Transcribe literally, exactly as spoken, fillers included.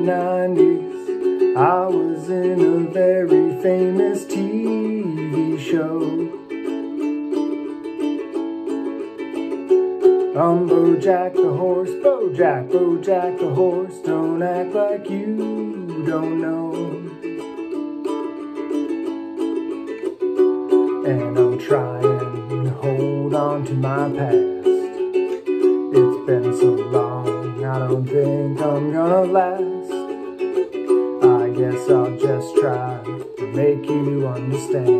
nineties, I was in a very famous T V show. I'm Bojack the horse, Bojack, Bojack the horse. Don't act like you don't know. And I'm trying to hold on to my past. It's been so long, I don't think I'm gonna last. I guess I'll just try to make you understand.